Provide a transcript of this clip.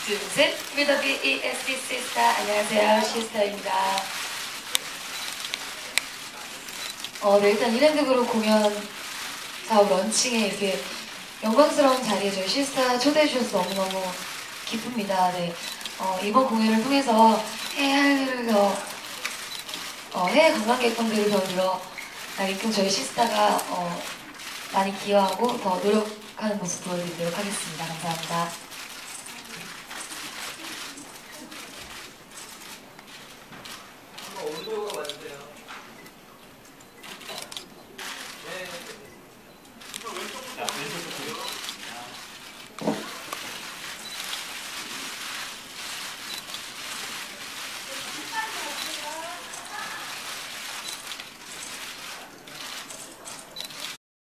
둘, 셋. Sistar씨스타. 안녕하세요. 시스타입니다. 네, 일단 이랜드그룹 공연 사업 런칭에 이렇게 영광스러운 자리에 저희 시스타 초대해 주셔서 너무너무 기쁩니다. 네. 이번 공연을 통해서 해외를 해외 관광객분들을 더 이끈 저희 시스타가 많이 기여하고 더 노력하는 모습 보여드리도록 하겠습니다. 감사합니다.